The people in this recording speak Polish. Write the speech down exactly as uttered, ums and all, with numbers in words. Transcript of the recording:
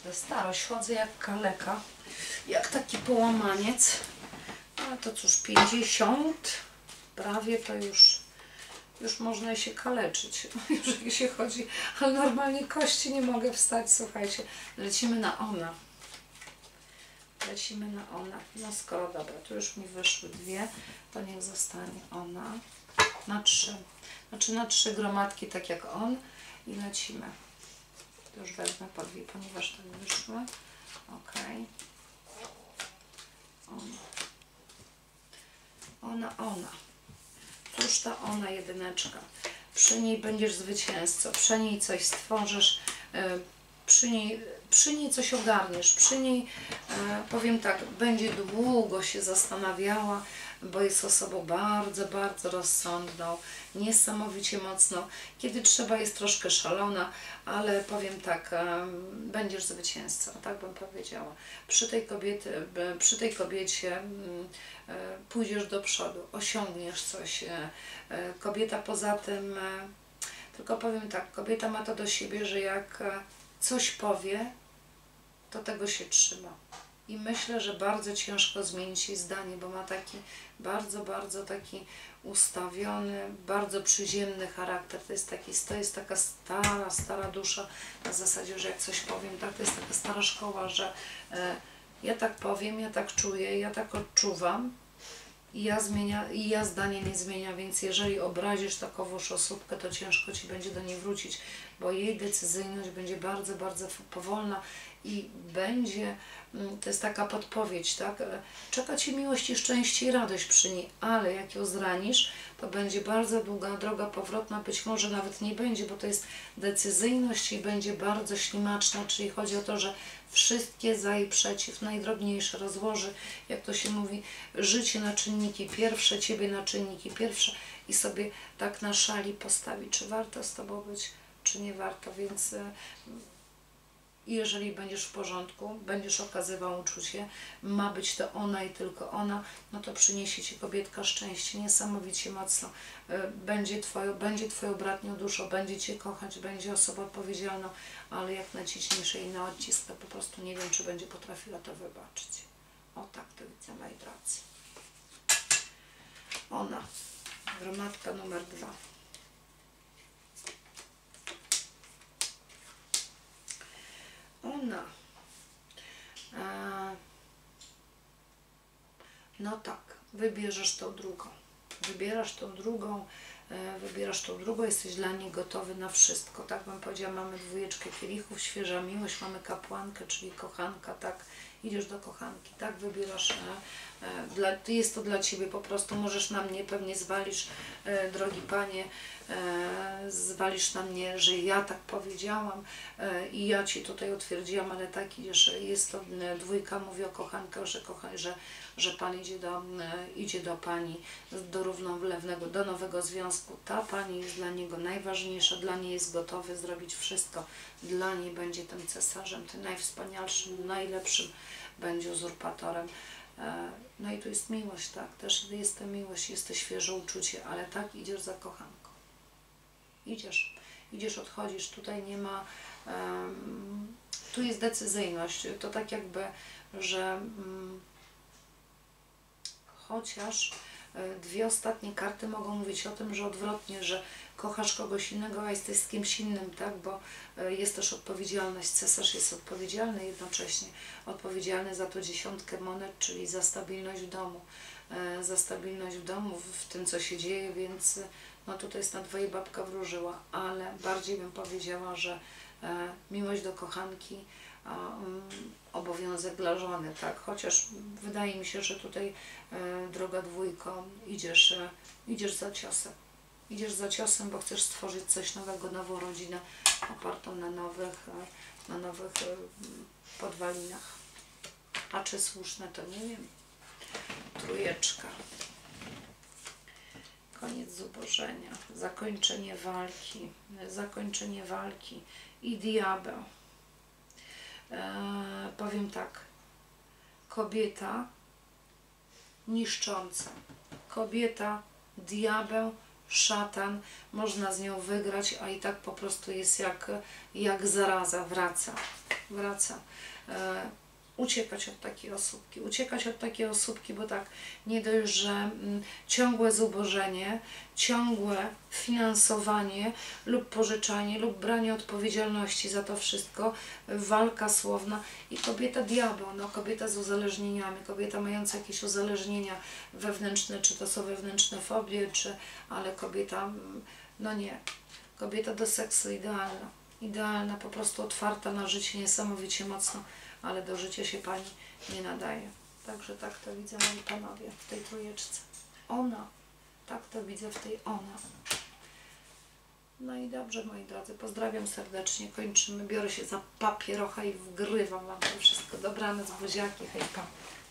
Starość, chodzę jak kaleka, jak taki połamaniec. Ale to cóż, pięćdziesiąt, prawie to już, już można się kaleczyć, już jak się chodzi, ale normalnie kości nie mogę wstać, słuchajcie. Lecimy na ona. Lecimy na ona. No skoro dobra, tu już mi wyszły dwie, to niech zostanie ona. Na trzy. Znaczy na trzy gromadki, tak jak on. I lecimy. To już wezmę po dwie, ponieważ tak wyszły. Ok. Ona. Ona, ona. Cóż ta ona, jedyneczka. Przy niej będziesz zwycięzcą, przy niej coś stworzysz, przy niej, przy niej coś ogarniesz, przy niej, powiem tak, będzie długo się zastanawiała, bo jest osobą bardzo, bardzo rozsądną, niesamowicie mocną. Kiedy trzeba, jest troszkę szalona, ale powiem tak, będziesz zwycięzcą, tak bym powiedziała. Przy tej, kobiety, przy tej kobiecie pójdziesz do przodu, osiągniesz coś. Kobieta poza tym, tylko powiem tak, kobieta ma to do siebie, że jak coś powie, to tego się trzyma. I myślę, że bardzo ciężko zmienić jej zdanie, bo ma taki bardzo, bardzo taki ustawiony, bardzo przyziemny charakter. To jest, taki, to jest taka stara, stara dusza na zasadzie, że jak coś powiem, tak, to jest taka stara szkoła, że e, ja tak powiem, ja tak czuję, ja tak odczuwam i ja, zmienia, i ja zdanie nie zmienia, więc jeżeli obrazisz takowąż osóbkę, to ciężko Ci będzie do niej wrócić, bo jej decyzyjność będzie bardzo, bardzo powolna i będzie, to jest taka podpowiedź, tak? Czeka Ci miłość i szczęście i radość przy niej, ale jak ją zranisz, to będzie bardzo długa droga powrotna, być może nawet nie będzie, bo to jest decyzyjność i będzie bardzo ślimaczna, czyli chodzi o to, że wszystkie za i przeciw, najdrobniejsze rozłoży, jak to się mówi, życie na czynniki pierwsze, Ciebie na czynniki pierwsze i sobie tak na szali postawi, czy warto z Tobą być, czy nie warto, więc jeżeli będziesz w porządku, będziesz okazywał uczucie, ma być to ona i tylko ona, no to przyniesie Ci kobietka szczęście, niesamowicie mocno. Będzie Twoją, będzie Twoją bratnią duszą, będzie Cię kochać, będzie osobą odpowiedzialną, ale jak naciśniesz jej na odcisk, to po prostu nie wiem, czy będzie potrafiła to wybaczyć. O tak to widzę, moi drodzy. Ona, gromadka numer dwa. Ona. E, no tak, wybierzesz tą drugą. Wybierasz tą drugą, e, wybierasz tą drugą, jesteś dla niej gotowy na wszystko. Tak bym powiedziała, mamy dwójeczkę kielichów, świeża miłość, mamy kapłankę, czyli kochanka, tak, idziesz do kochanki, tak, wybierasz, e, e, dla, jest to dla Ciebie po prostu, możesz na mnie, pewnie zwalisz, e, drogi Panie, e, zwalisz na mnie, że ja tak powiedziałam e, i ja Ci tutaj utwierdziłam, ale tak, że jest to e, dwójka, mówi o kochankach, że, kocha, że, że Pan idzie do, e, idzie do Pani, do równolewnego, do nowego związku. Ta Pani jest dla niego najważniejsza, dla niej jest gotowy zrobić wszystko, dla niej będzie tym cesarzem, tym najwspanialszym, najlepszym, będzie uzurpatorem. No i tu jest miłość, tak, też jest to miłość, jest to świeże uczucie, ale tak, idziesz za kochanką. Idziesz, idziesz, odchodzisz, tutaj nie ma, um, tu jest decyzyjność, to tak jakby, że um, chociaż dwie ostatnie karty mogą mówić o tym, że odwrotnie, że kochasz kogoś innego, a jesteś z kimś innym, tak, bo jest też odpowiedzialność, cesarz jest odpowiedzialny jednocześnie, odpowiedzialny za tą dziesiątkę monet, czyli za stabilność w domu, za stabilność w domu, w tym, co się dzieje, więc no tutaj jest na dwoje babka wróżyła, ale bardziej bym powiedziała, że miłość do kochanki, obowiązek dla żony, tak, chociaż wydaje mi się, że tutaj e, droga dwójko, idziesz, e, idziesz za ciosem, idziesz za ciosem, bo chcesz stworzyć coś nowego, nową rodzinę opartą na nowych, e, na nowych e, podwalinach. A czy słuszne, to nie wiem. Trójeczka. Koniec zubożenia, zakończenie walki, zakończenie walki i diabeł. E, powiem tak, kobieta niszcząca, kobieta, diabeł, szatan, można z nią wygrać, a i tak po prostu jest jak, jak zaraza, wraca. wraca. E, uciekać od takiej osóbki, uciekać od takiej osóbki, bo tak, nie dość, że mm, ciągłe zubożenie, ciągłe finansowanie lub pożyczanie, lub branie odpowiedzialności za to wszystko, walka słowna i kobieta diabeł, no kobieta z uzależnieniami, kobieta mająca jakieś uzależnienia wewnętrzne, czy to są wewnętrzne fobie, czy, ale kobieta, no nie, kobieta do seksu idealna, idealna, po prostu otwarta na życie, niesamowicie mocno, ale do życia się Pani nie nadaje. Także tak to widzę, moi Panowie, w tej trójeczce. Ona, tak to widzę w tej ona. No i dobrze, moi drodzy, pozdrawiam serdecznie, kończymy, biorę się za papierocha i wgrywam Wam to wszystko. Dobranoc, buziaki, hej, pa.